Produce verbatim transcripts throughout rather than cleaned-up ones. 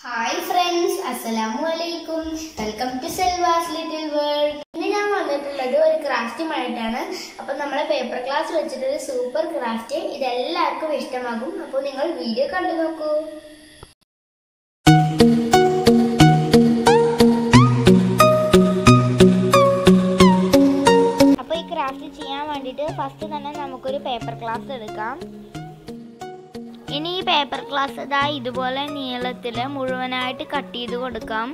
Hi friends, Assalamu alaikum. Welcome to salvas little world. ഇന്ന് ഞാൻ വന്നിട്ടുള്ളത് ഒരു ക്രാഫ്റ്റുമായിട്ടാണ്. അപ്പോൾ നമ്മളെ പേപ്പർ ക്ലാസ് വെച്ചിട്ടൊരു സൂപ്പർ ക്രാഫ്റ്റ് ഇതെല്ലാവർക്കും ഇഷ്ടമാകും. അപ്പോൾ നിങ്ങൾ വീഡിയോ കണ്ടു നോക്കൂ. അപ്പോൾ ഈ ക്രാഫ്റ്റ് ചെയ്യാൻ വേണ്ടിയിട്ട് ഫസ്റ്റ് തന്നെ നമുക്കൊരു പേപ്പർ ക്ലാസ് എടുക്കാം. ഇനി ഈ പേപ്പർ ക്ലാസ് ഇതാ ഇതുപോലെ നീളത്തിൽ മുഴുവനായിട്ട് കട്ട് ചെയ്ത് കൊടുക്കാം.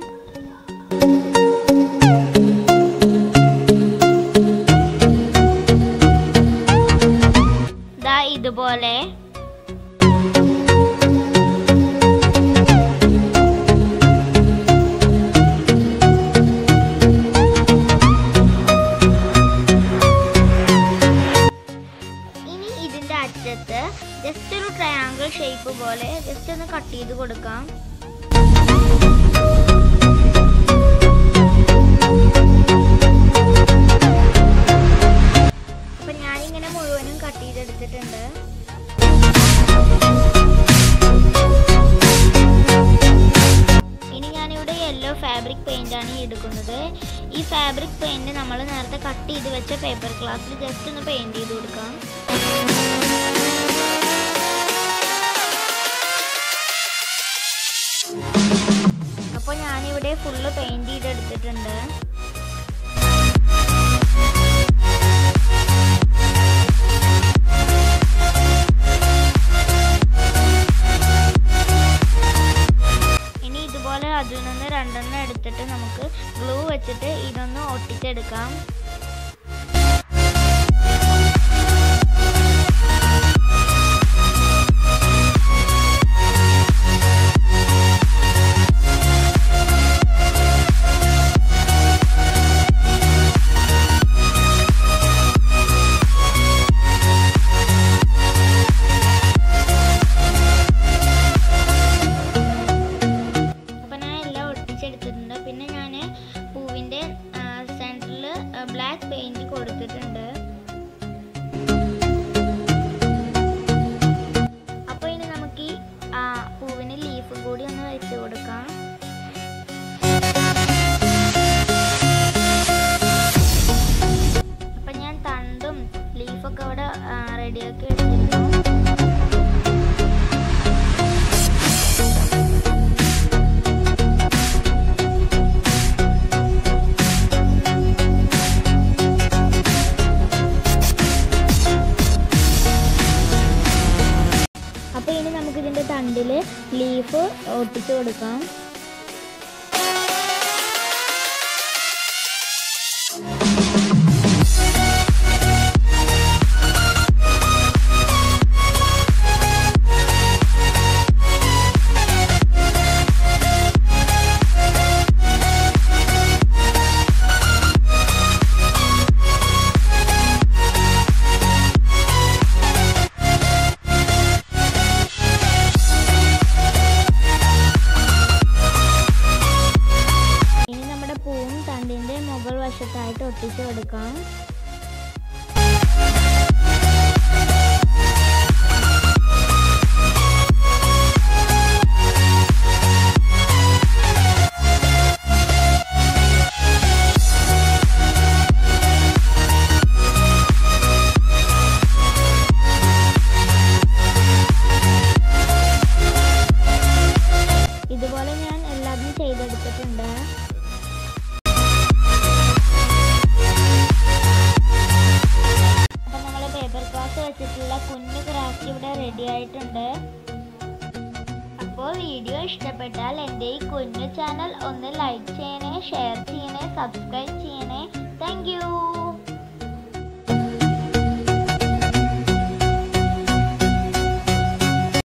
ഇതാ ഇതുപോലെ ഇനി ഇതിന്റെ അറ്റത്ത് ജസ്റ്റ് ഒരു ട്രയാങ്കിൾ ഷേപ്പ് പോലെ ജസ്റ്റ് ഒന്ന് കട്ട് ചെയ്ത് കൊടുക്കാം. അപ്പൊ ഞാനിങ്ങനെ മുഴുവനും കട്ട് ചെയ്തെടുത്തിട്ടുണ്ട്. ഇനി ഞാനിവിടെ യെല്ലോ ഫാബ്രിക് പെയിന്റ് ആണ് എടുക്കുന്നത്. ഈ ഫാബ്രിക് പെയിന്റ് നമ്മൾ നേരത്തെ കട്ട് ചെയ്ത് വെച്ച പേപ്പർ ഗ്ലാസ്സിൽ ജസ്റ്റ് ഒന്ന് പെയിന്റ് ചെയ്ത് കൊടുക്കാം. അപ്പോൾ ഞാനിവിടെ ഫുള്ള് പെയിന്റ് ചെയ്തെടുത്തിട്ടുണ്ട്. ഇനി ഇതുപോലെ അതിൽ നിന്ന് രണ്ടെണ്ണം എടുത്തിട്ട് നമുക്ക് ഗ്ലൂ വെച്ചിട്ട് ഇതൊന്ന് ഒട്ടിച്ചെടുക്കാം. പിന്നെ ഞാൻ പൂവിൻ്റെ സെൻറ്ററിൽ ബ്ലാക്ക് പെയിൻറ് കൊടുത്തിട്ടുണ്ട്. അപ്പോൾ ഇനി നമുക്ക് ഈ പൂവിന് ലീഫ് കൂടി ഒന്ന് വെച്ച് കൊടുക്കാം. അപ്പം ഞാൻ തണ്ടും ലീഫൊക്കെ അവിടെ റെഡിയാക്കി എടുത്തിരുന്നു. അപ്പോൾ ഇനി നമുക്ക് ഇതിൻ്റെ തണ്ടിൽ ലീഫ് ഒട്ടിച്ചു കൊടുക്കാം. പൂവും തണ്ടിൻ്റെ മുകൾ വശത്തായിട്ട് ഒട്ടിച്ചു കൊടുക്കാം. ഇതുപോലെ ഞാൻ എല്ലാതും ചെയ്തെടുത്തിട്ടുണ്ട്. വെച്ചിട്ടുള്ള കുഞ്ഞു ക്രാഫ്റ്റ് ഇവിടെ റെഡി ആയിട്ടുണ്ട്. അപ്പോൾ വീഡിയോ ഇഷ്ടപ്പെട്ടാൽ എൻ്റെ ഈ കുഞ്ഞു ചാനൽ ഒന്ന് ലൈക്ക് ചെയ്യണേ, ഷെയർ ചെയ്യണേ, സബ്സ്ക്രൈബ് ചെയ്യണേ.